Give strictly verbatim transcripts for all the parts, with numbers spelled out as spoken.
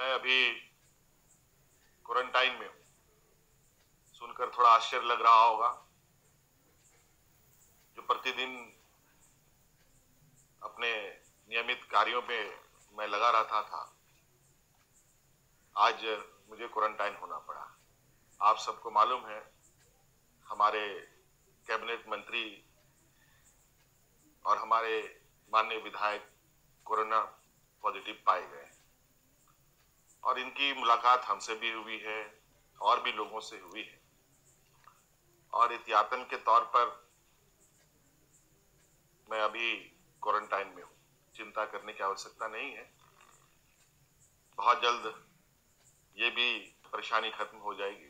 मैं अभी क्वारंटाइन में हूँ। सुनकर थोड़ा आश्चर्य लग रहा होगा। जो प्रतिदिन अपने नियमित कार्यों पे मैं लगा रहता था, आज मुझे क्वारंटाइन होना पड़ा। आप सबको मालूम है, हमारे कैबिनेट मंत्री और हमारे माननीय विधायक कोरोना पॉजिटिव पाए गए और इनकी मुलाकात हमसे भी हुई है और भी लोगों से हुई है। और एहतियातन के तौर पर मैं अभी क्वारंटाइन में हूँ। चिंता करने की आवश्यकता नहीं है। बहुत जल्द ये भी परेशानी खत्म हो जाएगी।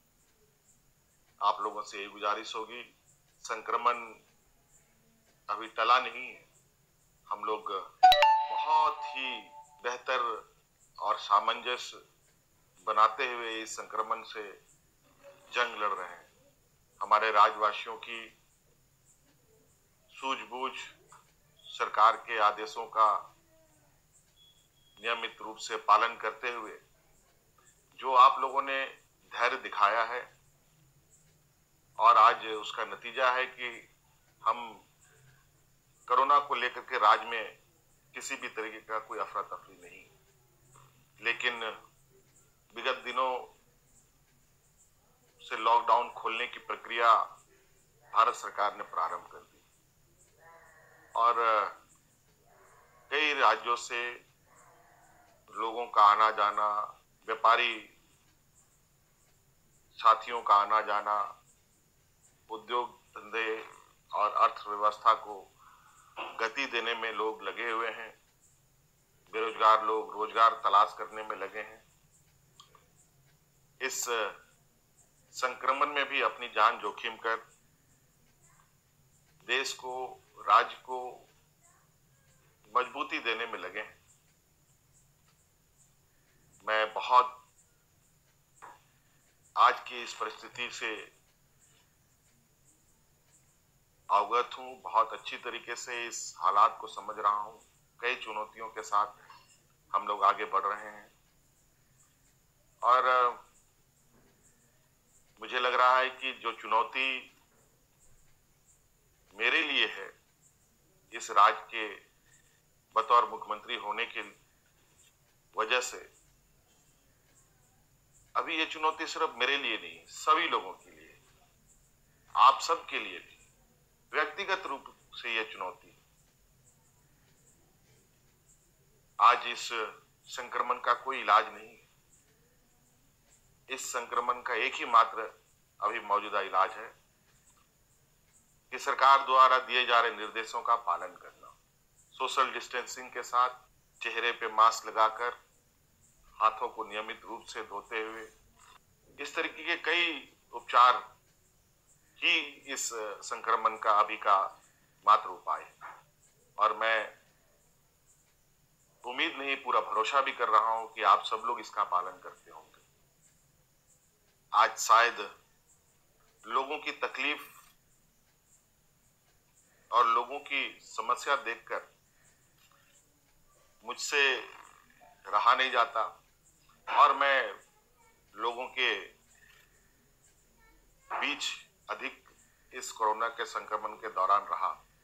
आप लोगों से यही गुजारिश होगी, संक्रमण अभी टला नहीं है। हम लोग बहुत ही बेहतर और सामंजस्य बनाते हुए इस संक्रमण से जंग लड़ रहे हैं। हमारे राज्यवासियों की सूझबूझ, सरकार के आदेशों का नियमित रूप से पालन करते हुए जो आप लोगों ने धैर्य दिखाया है, और आज उसका नतीजा है कि हम कोरोना को लेकर के राज्य में किसी भी तरीके का कोई अफरा तफरी नहीं। लेकिन विगत दिनों से लॉकडाउन खोलने की प्रक्रिया भारत सरकार ने प्रारंभ कर दी और कई राज्यों से लोगों का आना जाना, व्यापारी साथियों का आना जाना, उद्योग धंधे और अर्थव्यवस्था को गति देने में लोग लगे हुए हैं। बेरोजगार लोग रोजगार तलाश करने में लगे हैं। इस संक्रमण में भी अपनी जान जोखिम कर देश को, राज्य को मजबूती देने में लगे हैं। मैं बहुत आज की इस परिस्थिति से अवगत हूं, बहुत अच्छी तरीके से इस हालात को समझ रहा हूं। कई चुनौतियों के साथ हम लोग आगे बढ़ रहे हैं और मुझे लग रहा है कि जो चुनौती मेरे लिए है, इस राज्य के बतौर मुख्यमंत्री होने की वजह से, अभी ये चुनौती सिर्फ मेरे लिए नहीं, सभी लोगों के लिए, आप सब के लिए भी व्यक्तिगत रूप से यह चुनौती। आज इस संक्रमण का कोई इलाज नहीं। इस संक्रमण का एक ही मात्र अभी मौजूदा इलाज है कि सरकार द्वारा दिए जा रहे निर्देशों का पालन करना, सोशल डिस्टेंसिंग के साथ, चेहरे पे मास्क लगाकर, हाथों को नियमित रूप से धोते हुए, इस तरीके के कई उपचार ही इस संक्रमण का अभी का मात्र उपाय है। और मैं उम्मीद नहीं, पूरा भरोसा भी कर रहा हूं कि आप सब लोग इसका पालन करते होंगे। आज शायद लोगों की तकलीफ और लोगों की समस्या देखकर मुझसे रहा नहीं जाता और मैं लोगों के बीच अधिक इस कोरोना के संक्रमण के दौरान रहा।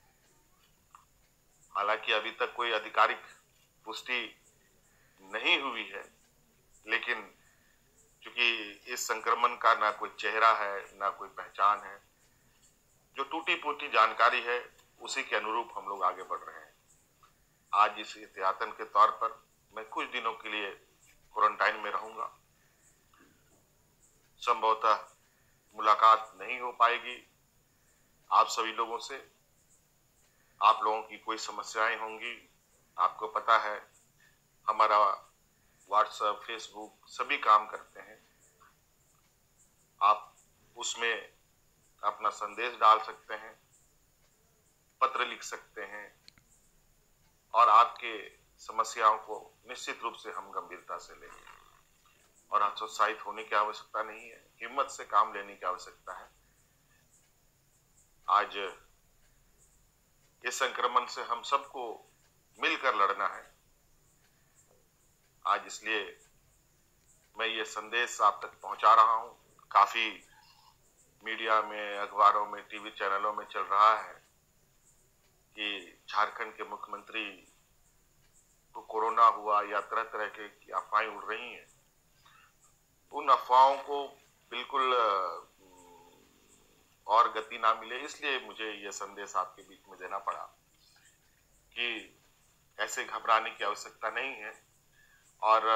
हालांकि अभी तक कोई आधिकारिक पुष्टि नहीं हुई है, लेकिन क्योंकि इस संक्रमण का ना कोई चेहरा है, ना कोई पहचान है, जो टूटी फूटी जानकारी है उसी के अनुरूप हम लोग आगे बढ़ रहे हैं। आज इस एहतियातन के तौर पर मैं कुछ दिनों के लिए क्वारंटाइन में रहूंगा। संभवतः मुलाकात नहीं हो पाएगी आप सभी लोगों से। आप लोगों की कोई समस्याएं होंगी, आपको पता है हमारा व्हाट्सएप, फेसबुक सभी काम करते हैं। आप उसमें अपना संदेश डाल सकते हैं, पत्र लिख सकते हैं और आपके समस्याओं को निश्चित रूप से हम गंभीरता से लेंगे। और हतोत्साहित होने की आवश्यकता नहीं है, हिम्मत से काम लेने की आवश्यकता है। आज इस संक्रमण से हम सबको मिलकर लड़ना है। आज इसलिए मैं ये संदेश आप तक पहुंचा रहा हूं। काफी मीडिया में, अखबारों में, टीवी चैनलों में चल रहा है कि झारखंड के मुख्यमंत्री को कोरोना हुआ या तरह तरह की अफवाहें उड़ रही हैं। उन अफवाहों को बिल्कुल और गति ना मिले, इसलिए मुझे यह संदेश आपके बीच में देना पड़ा कि ऐसे घबराने की आवश्यकता नहीं है। और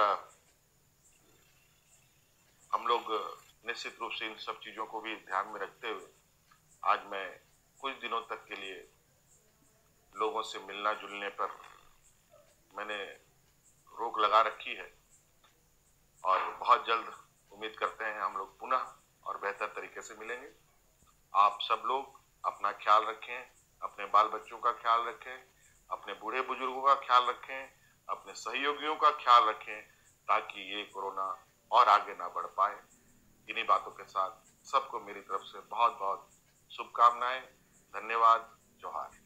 हम लोग निश्चित रूप से इन सब चीजों को भी ध्यान में रखते हुए आज मैं कुछ दिनों तक के लिए लोगों से मिलना जुलने पर मैंने रोक लगा रखी है। और बहुत जल्द उम्मीद करते हैं हम लोग पुनः और बेहतर तरीके से मिलेंगे। आप सब लोग अपना ख्याल रखें, अपने बाल बच्चों का ख्याल रखें, अपने बूढ़े बुजुर्गों का ख्याल रखें, अपने सहयोगियों का ख्याल रखें, ताकि ये कोरोना और आगे ना बढ़ पाए। इन्हीं बातों के साथ सबको मेरी तरफ से बहुत बहुत शुभकामनाएं। धन्यवाद। जोहार।